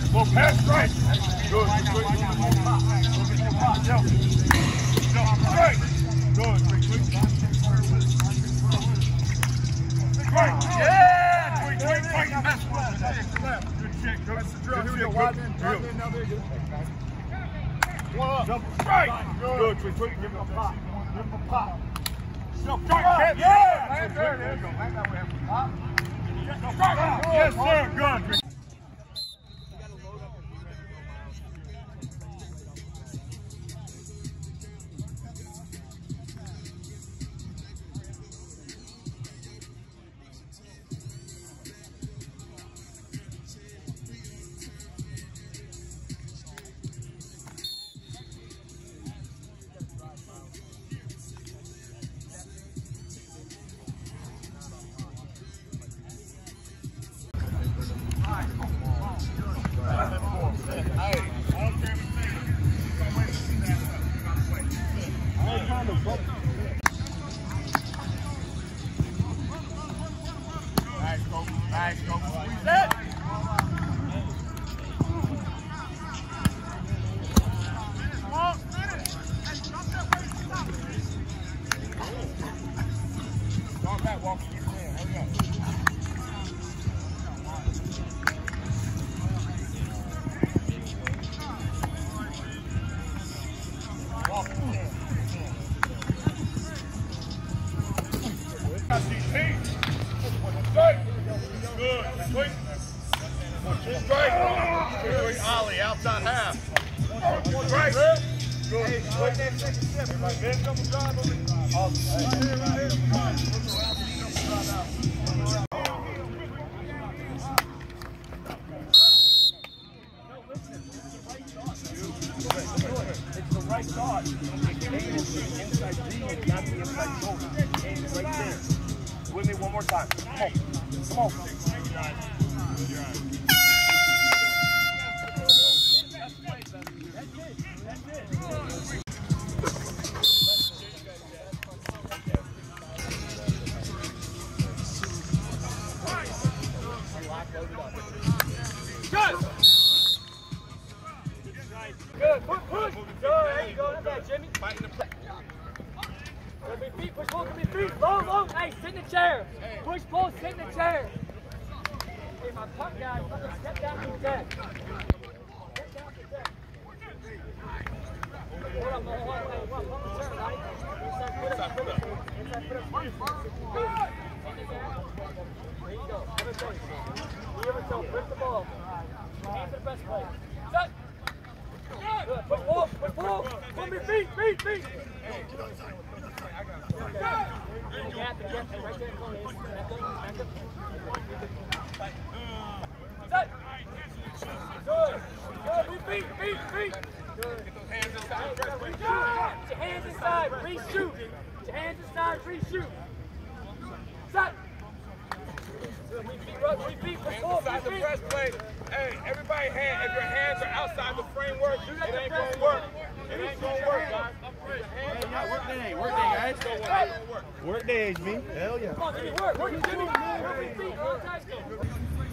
Well, pass right. Good. Right. Good. Right. Yeah. Tweet. Good shit. Good shit. Here we go. Wide in. Now they're good. One up. Jump straight. Good. Tweet. Give him a pop. Jump straight. Yeah. There it is. Back that way. Pop. Yes, sir. Good. Nice, go. Squeeze that. Walk back, walk. Hurry up. Walk. Good. Sweet. Straight. Ollie, outside half. Straight. Good. Everybody, Ben, come and drive over. It's the right thought. Inside D, not the inside shoulder. Right there. With me one more time. Come on. Come on. Good. Push. Good. There you go. That's that, Jimmy. Fighting the play. Push forward, give me feet. Low. Hey, sit in the chair. Push, pull, sit in the chair. Hey, my puck guy, step down to the deck. Step down to the deck. Hold on, hold on. Pump the turn, right? Inside, put up. There you go. Never take. Never go. Flip the ball. Hands to the best play. Set. Good. Push forward. Pull me feet. Hey, get on the side. Good. Feet. Good. Get those hands inside. Get your hands inside. Reshoot. Reshoot. Set. We beat before. Inside the press play. Hey, everybody, if your hands are outside the framework, it ain't gonna work. It ain't gonna work, guys. Hey, work day, guys. Work day, HB. Hell yeah. Come on, Jimmy, work. Jimmy. Feet, all tight.